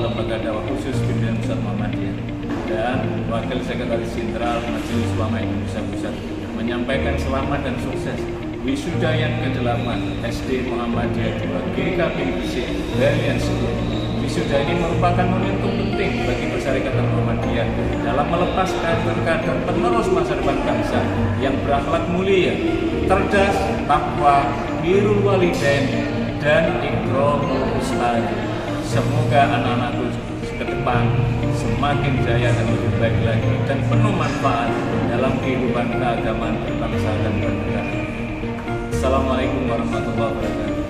Lembaga Dakwah Khusus Pimpinan Pusat Muhammadiyah dan Wakil Sekretaris Jenderal Majelis Ulama Indonesia Pusat menyampaikan selamat dan sukses wisuda yang ke-8 SD Muhammadiyah 2 GKP Gresik Barian Solo. Wisuda ini merupakan momentum penting bagi Persyarikatan Muhammadiyah dalam melepas kader-kader penerus masa depan bangsa yang berakhlak mulia, cerdas, takwa, birrul walidain, dan ikramul ustaz. Semoga anak-anakku ke depan semakin jaya dan lebih baik lagi dan penuh manfaat dalam kehidupan keagamaan berbangsa dan bernegara. Assalamualaikum warahmatullahi wabarakatuh.